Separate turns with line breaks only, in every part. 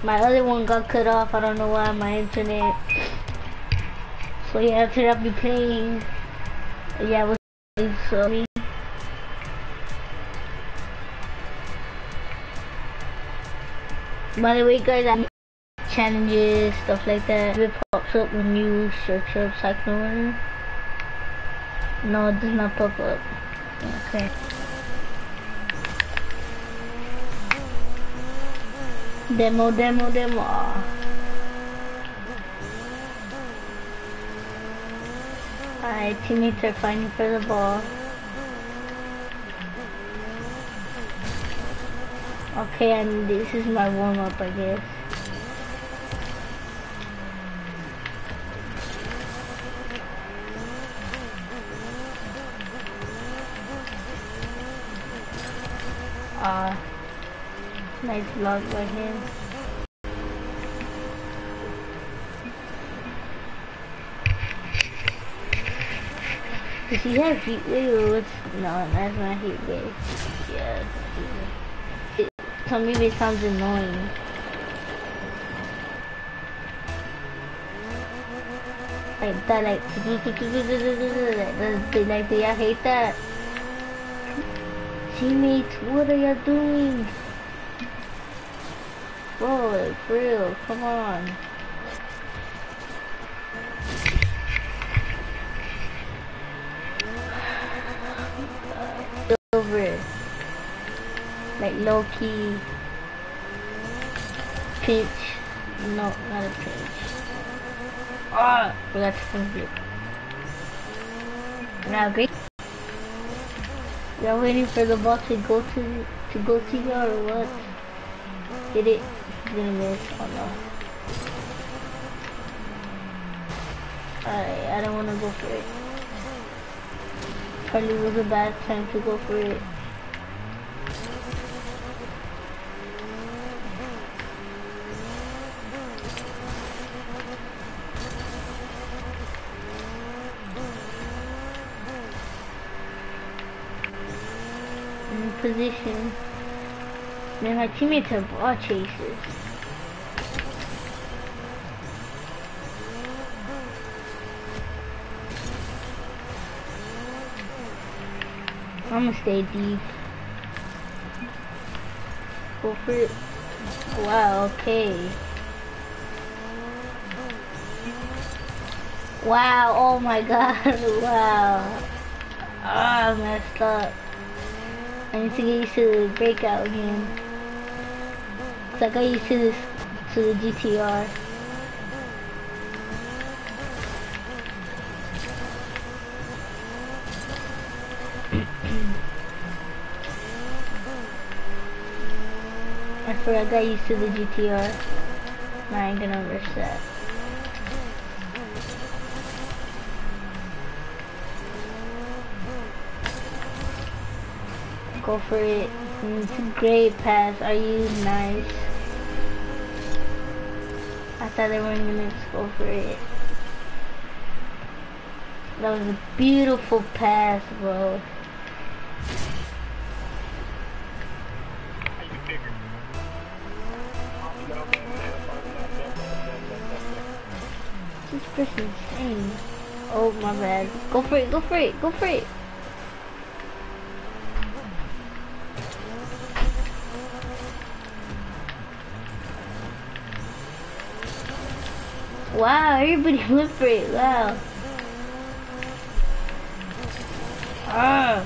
My other one got cut off. I don't know why. My internet. So yeah, after I'll be playing. Yeah, with so me. By the way, guys, I challenges, stuff like that. It pops up when you search up Cyclone. No, it does not pop up. Okay. Demo. Alright, teammates are fighting for the ball. Okay, and this is my warm-up, I guess. Nice block by him. Does he have heat wave or what's... No, that's not heat wave. Yeah, so maybe it sounds annoying. Like that, like I hate that. Teammates, what are y'all doing? Bro, like, for real, come on. Over. Like low key. Pinch. No, not a pinch. Ah, forgot to pinch it. Now, great. Y'all waiting for the ball to go to y'all or what? Hit it. He's gonna miss. Oh no. Alright, I don't wanna go for it. Probably was a bad time to go for it. In position. Man, my teammates are ball chasers. I'm gonna stay deep. Go for it. Wow, okay. Wow, oh my god, wow. Ah, I messed up. I need to get used to the breakout again. Cause I got used to this, to the GTR. I forgot I got used to the GTR. Now I ain't gonna rush that. Go for it. It's a great pass. Are you nice? I thought they weren't gonna go for it. That was a beautiful pass, bro. This person's insane. Oh my bad. Go for it, go for it, go for it. Wow, everybody went for it, wow. Ah.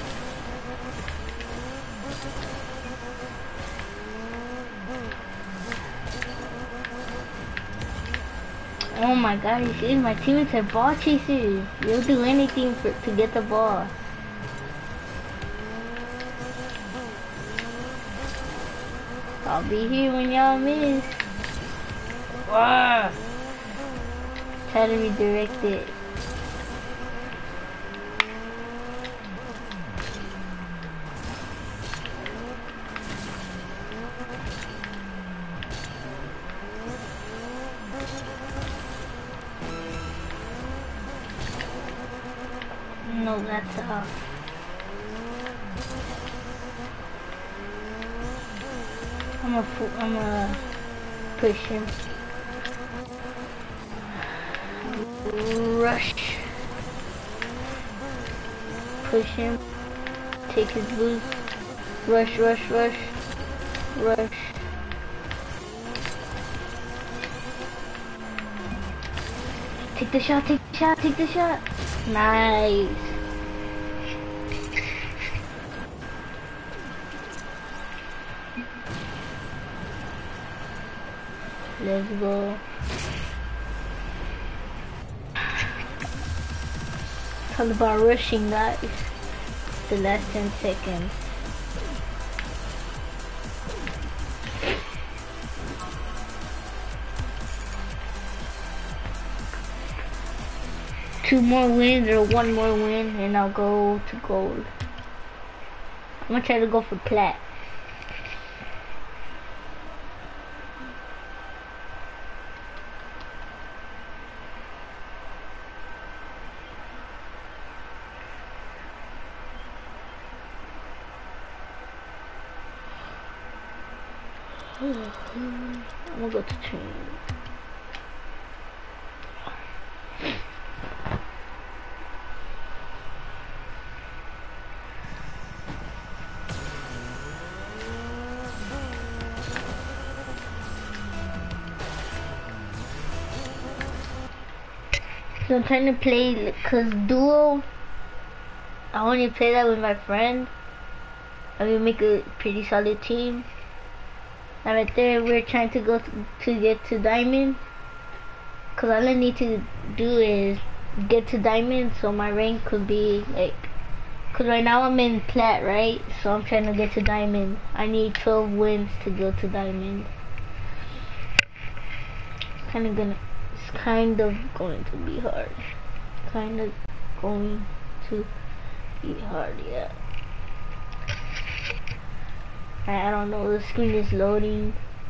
Oh my god, you see, my teammates are ball chasers. They'll do anything to get the ball. I'll be here when y'all miss. Ah. Try to redirect it. No, that's off. I'm a push him. Rush. Push him. Take his boost. Rush, rush, rush. Rush. Take the shot, take the shot, take the shot. Nice. Let's go. It's all about rushing, guys. The last 10 seconds. Two more wins or one more win and I'll go to gold. I'm gonna try to go for plat. I'm gonna go to training. So I'm trying to play, cause duo, I only play that with my friend. And we make a pretty solid team. And right there, we're trying to go to get to diamond. Cause all I need to do is get to diamond, so my rank could be like, cause right now I'm in plat, right? So I'm trying to get to diamond. I need 12 wins to go to diamond. It's kind of going to be hard. Kind of going to be hard, yeah. I don't know, the screen is loading.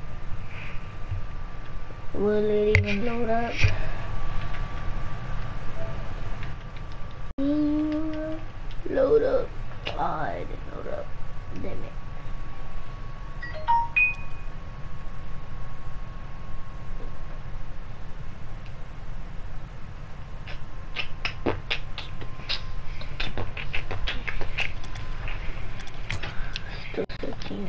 Will it even load up? Load up. Oh, it didn't load up. Damn it. Still 13.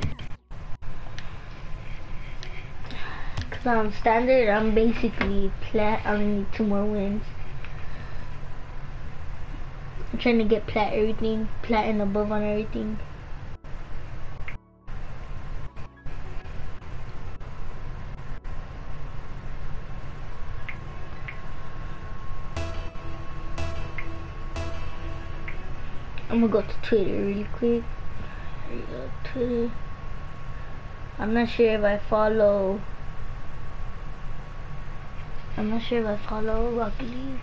Cause on standard, I'm basically plat. I only need 2 more wins. I'm trying to get plat everything, plat and above on everything. I'm gonna go to Twitter really quick. Here you go, Twitter. I'm not sure if I follow Rocket League.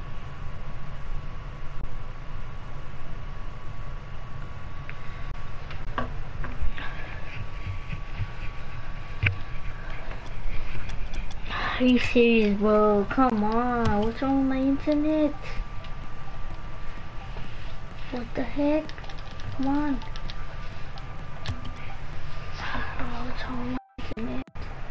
Are you serious, bro? Come on, what's wrong with my internet? What the heck? Come on. I don't know what's wrong with my internet.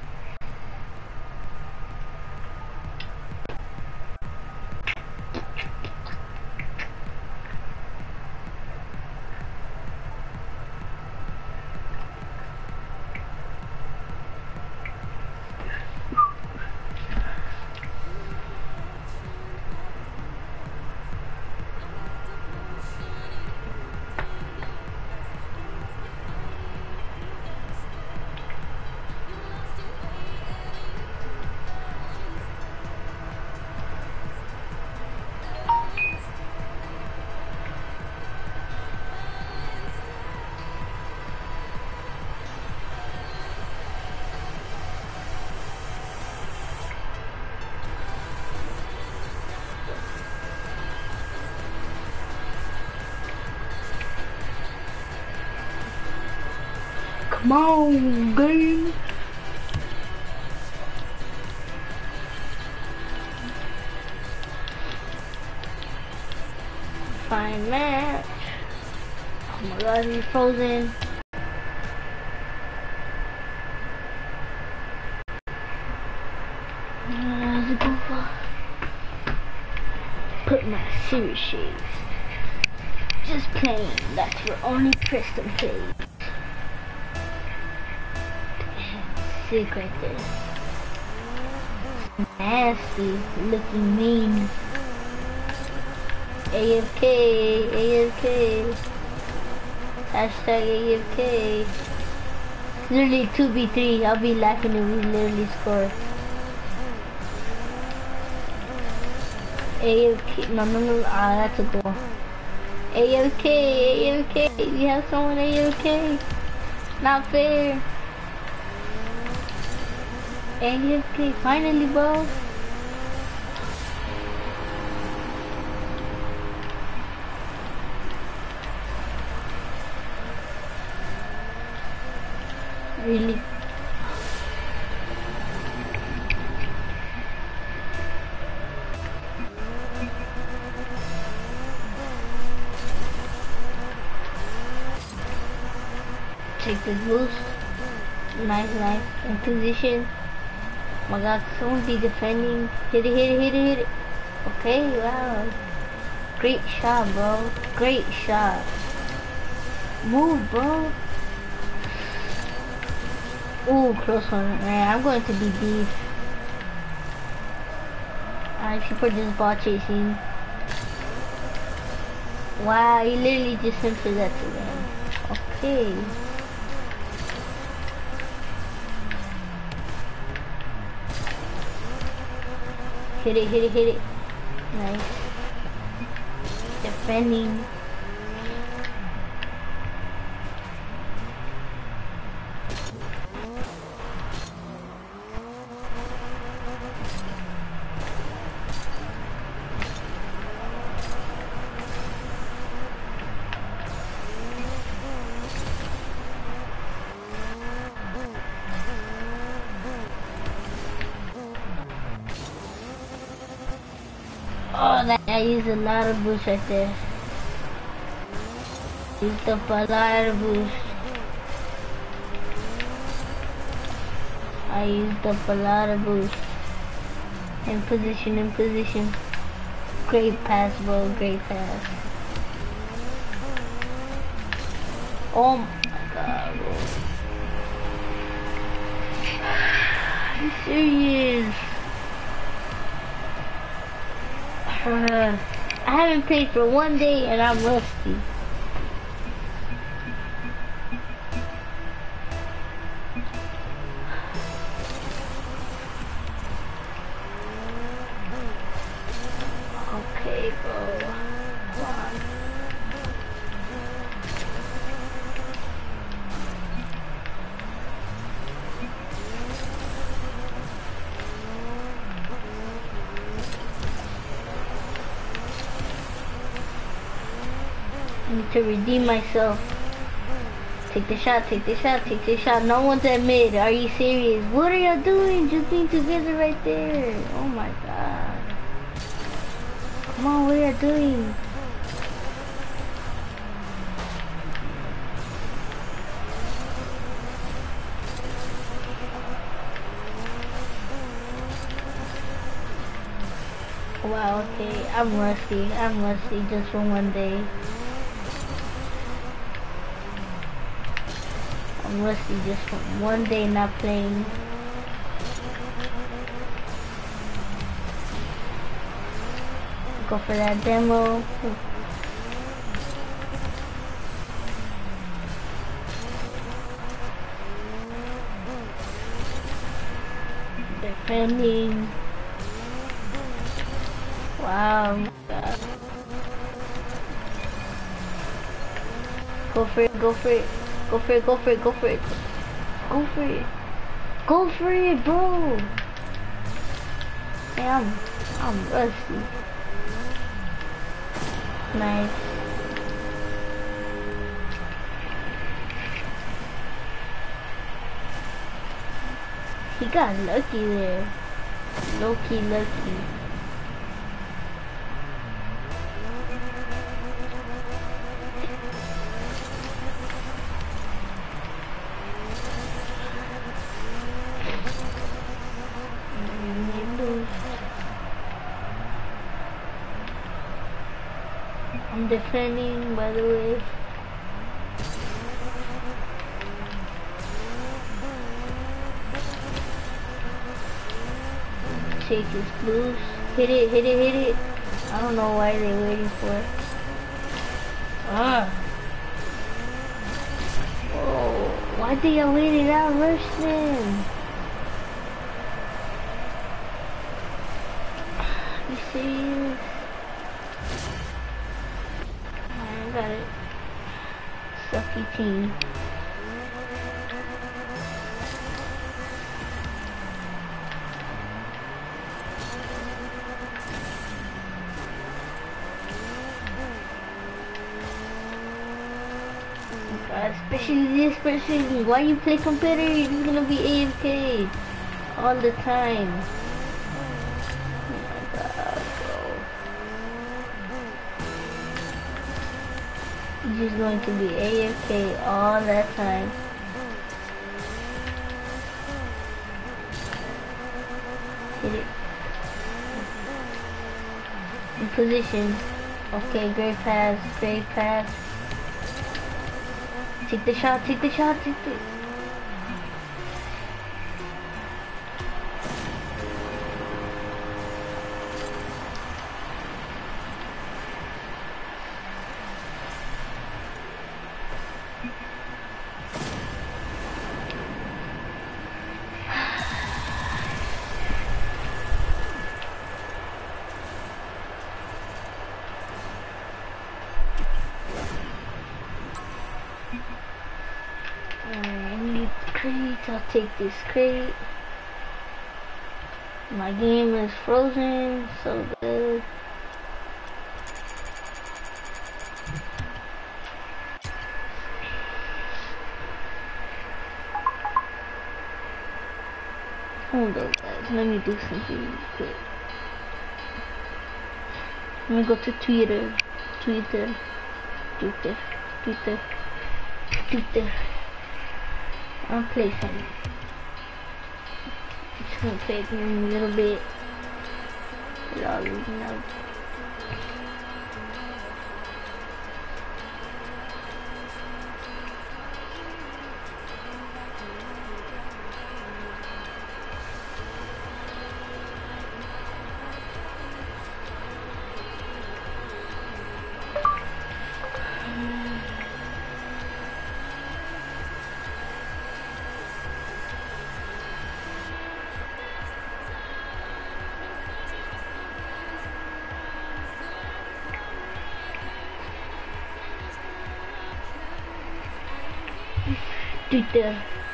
Come on, game. Fine match. Oh my god, he's frozen. musical. Put my serious shades. Just playing. That's for only Preston plays. Sick right there. Nasty looking mean. AFK, AFK. Hashtag AFK. Literally 2v3. I'll be laughing if we literally score. AFK. No. Ah, that's a goal. AFK, AFK. We have someone AFK. Not fair. AFK. Finally, bro. Really? Take this boost. Nice. In position. Oh my god, someone be defending. Hit it. Okay, wow. Great shot, bro. Great shot. Move, bro. Ooh, close one. Man, I'm going to be beef. I actually put this ball chasing. Wow, he literally just simply that to him. Okay. Hit it. Nice. Defending. Oh, I used a lot of boost right there. Used up a lot of boost. I used up a lot of boost. In position. Great pass, bro. Great pass. Oh my god, bro. Are you serious? I haven't played for 1 day and I'm rusty. Okay, bro. Come on. I need to redeem myself. Take the shot. No one's at mid. Are you serious? What are y'all doing? Just being together right there. Oh my god. Come on, what are y'all doing? Wow, okay. I'm rusty just for 1 day. I'm rusty just for 1 day not playing. Go for that demo. Defending. Wow. My God. Go for it. Go for it, bro. Hey, I'm rusty. Nice. He got lucky there. Low-key lucky. defending, by the way. Take his boost. Hit it, hit it, hit it. I don't know why they're waiting for it. Oh, why did you wait it out, Rushman? You serious? I got it. Sucky team. Especially this person, why you play competitor? You're gonna be AFK all the time. Oh my god, bro. You're just going to be AFK all that time. Hit it. In position. Okay, great pass, great pass. Take the shot, take the shot, take the... I'll take this crate. My game is frozen, so good. Hold up, guys. Let me do something real quick. Let me go to Twitter. I'll play some. Just gonna play it in a little bit. Without losing out. Twitter.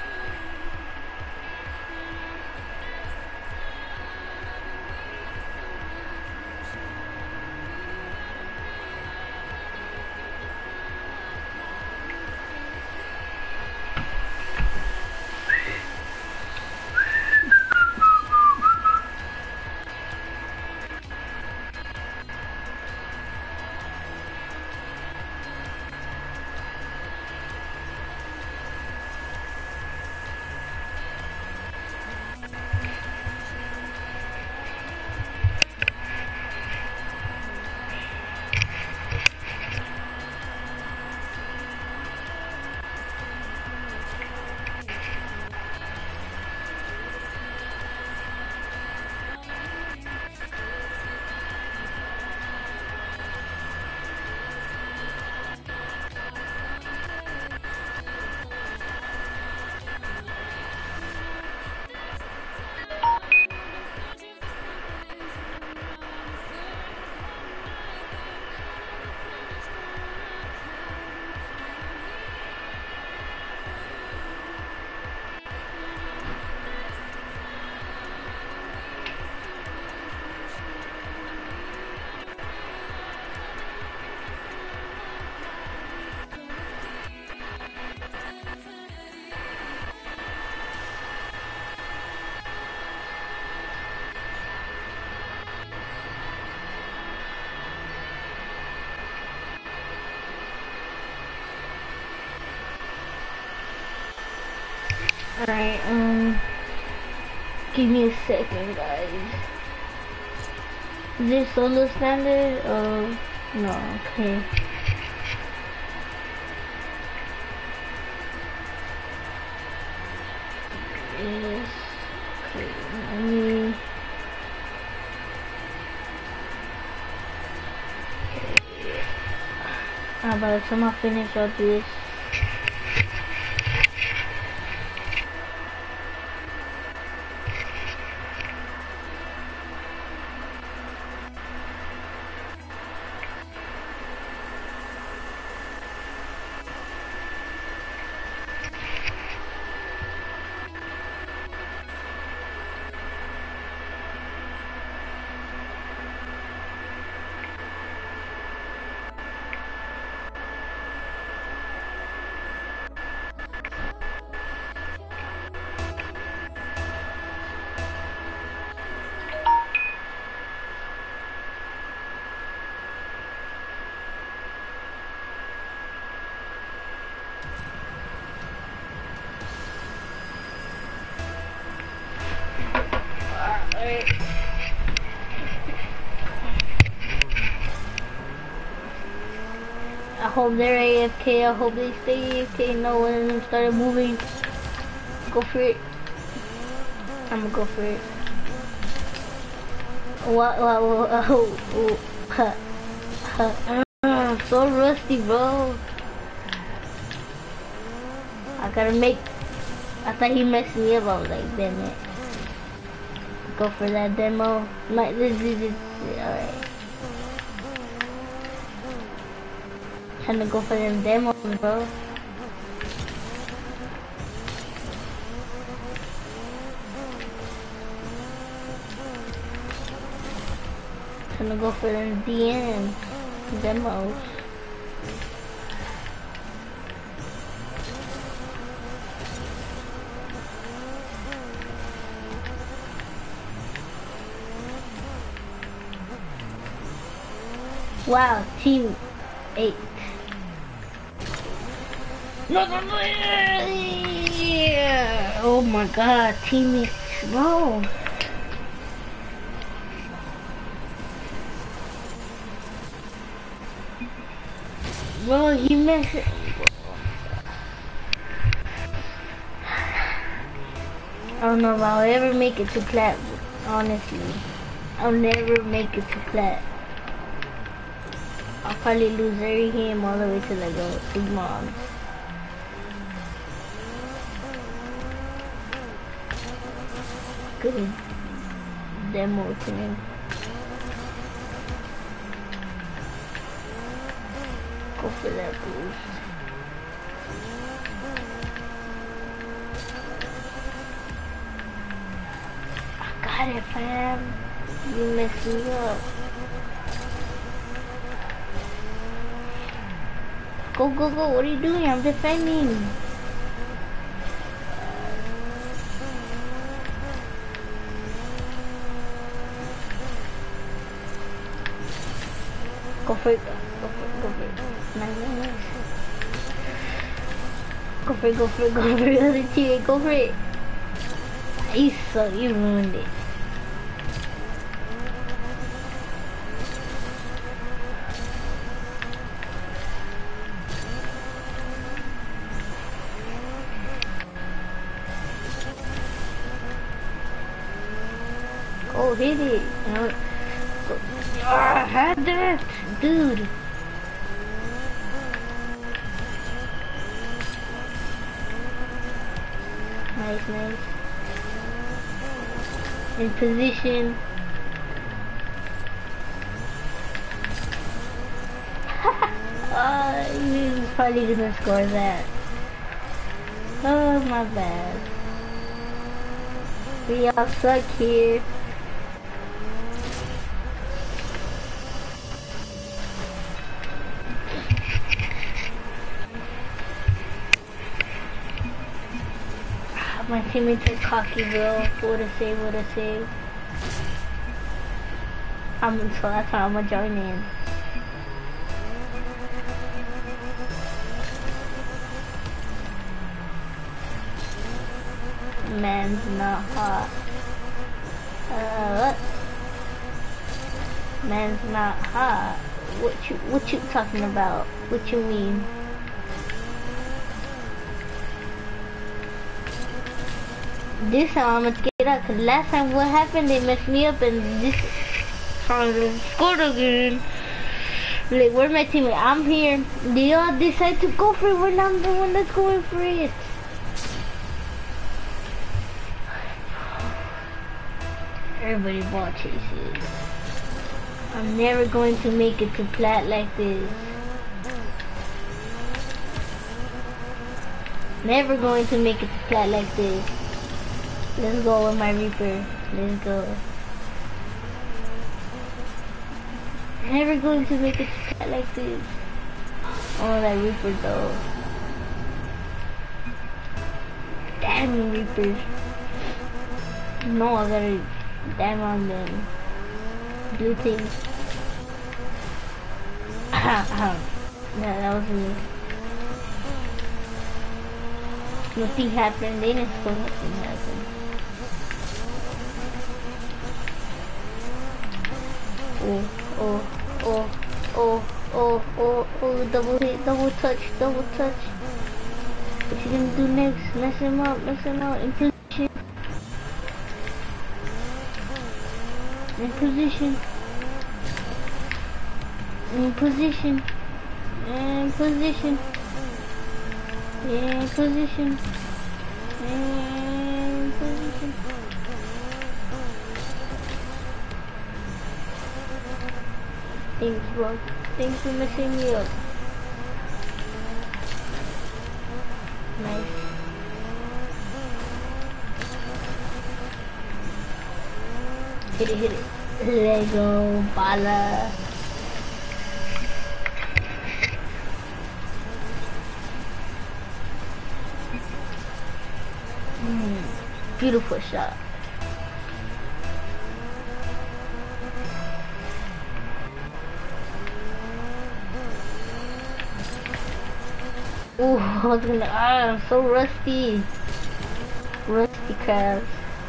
Alright, give me a second, guys. Is this solo standard or No, okay. Yes. Okay, let me... By the time I finish, I'll do this. I hope they're AFK. I hope they stay AFK. No one of them started moving. Go for it. I'm gonna go for it. What? I'm so rusty, bro. I gotta make. I thought he messed me up. I was like, damn it. Go for that demo. Alright. Trying to go for them demos, bro. Trying to go for them DMs, demos. Wow, team 8. No. Yeah. Oh my god, teammates, bro. Bro, he messed it. I don't know if I'll ever make it to plat, honestly. I'll never make it to plat. I'll probably lose every game all the way to like a big mom. Good demo team. Go for that boost. I got it, fam. You messed me up. Go, what are you doing? I'm defending. Go for it. Nice. Go for it. Other teammate, go for it. You ruined it. Oh, hit it. I had that, dude. Nice. In position. He's probably gonna score that. Oh, my bad. We all suck here. My teammates are cocky, bro. What a save. So that's how I'm gonna join in. Man's not hot. What? Man's not hot. What you talking about? What you mean? This time I'm gonna get out, cause last time what happened, they messed me up, and this time they scored again. Like, where's my teammate? I'm here. They all decide to go for it when I'm the one that's going for it. Everybody ball chases. I'm never going to make it to plat like this. Never going to make it to plat like this. Let's go with my Reaper. Let's go. Never going to make it to plat like this. Oh, that Reaper though. Damn Reapers. No, I gotta damn on them. Blue team. That was me. Nothing happened. They didn't score. Nothing happened. Oh, double hit, double touch. What you gonna do next? Mess him up, in position. In position. In position. In position. In position. In position. Thanks, bro. Thanks for messing me up. Nice. Hit it. Let go, bala. Beautiful shot. Ooh, I'm so rusty. Rusty crabs.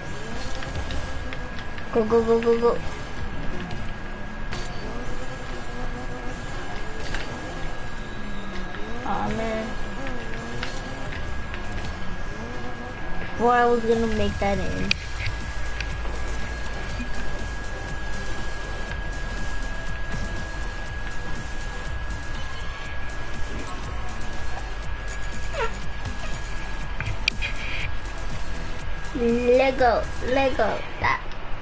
Go. Aw, man. Before I was gonna make that in. Lego. That.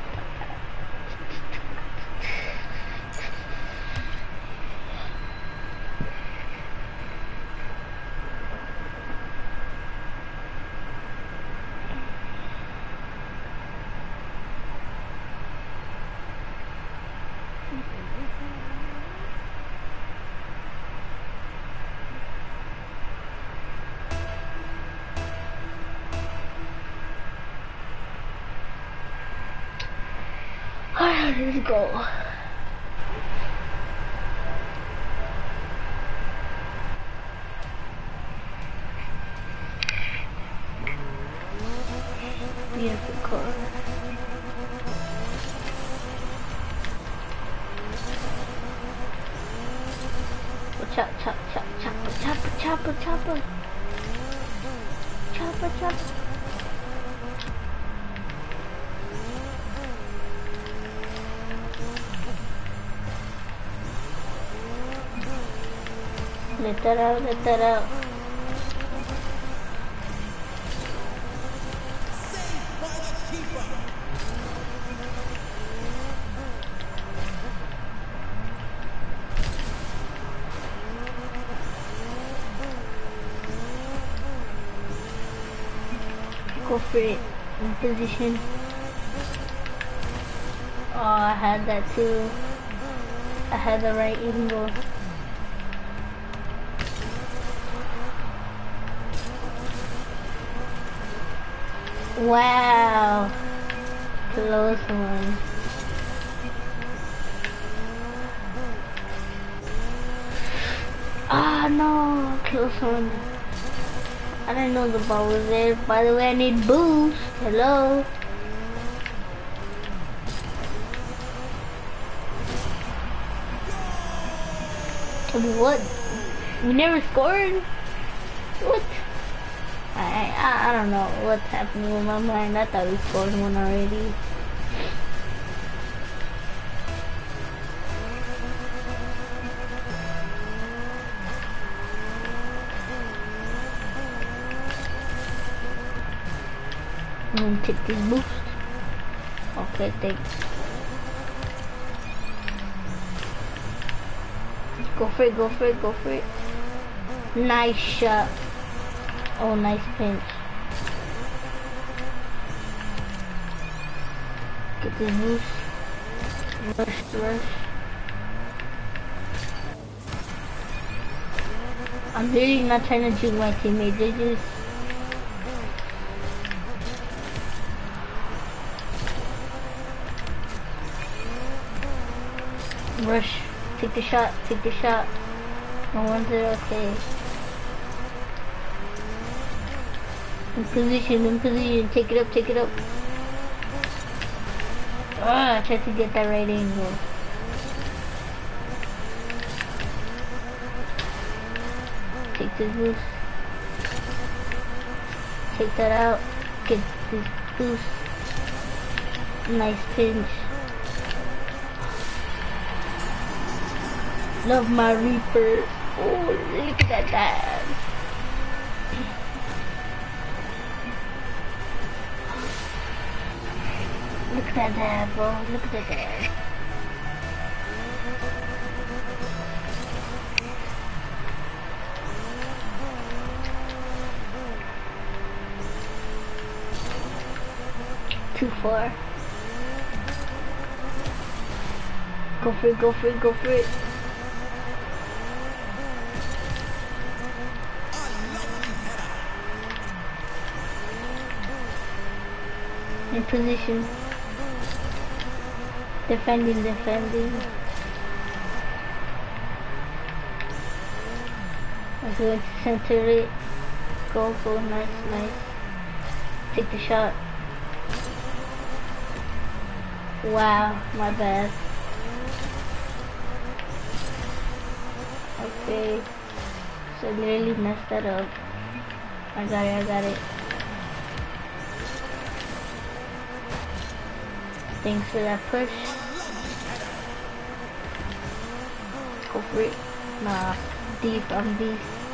Let's go. Beautiful car. Chopper. Let that out. Go for it. In position. Oh, I had that too. I had the right angle. Wow, close one. Ah, no, close one. I didn't know the ball was there. By the way, I need boost. Hello. What? We never scored? What? I don't know what's happening with my mind. I thought we scored one already. I'm gonna take this boost. Okay, thanks. Go for it, go for it, go for it. Nice shot. Oh, nice pinch. Get this boost. Rush. I'm really not trying to juke my teammates. They just... Rush. Take the shot. Take the shot. No one's there. Okay. In position. Take it up, take it up. Ah, I tried to get that right angle. Take this boost. Take that out. Get this boost. Nice pinch. Love my Reaper. Oh, look at that dance. Look at that dab, bro. Look at that dab. Too far. Go for it, go for it, go for it. In position. Defending. I'm going to center it. Go, nice. Take the shot. Wow, my bad. Okay. So I literally messed that up. I got it. Thanks for that push. Go for it. Nah, deep, I'm deep.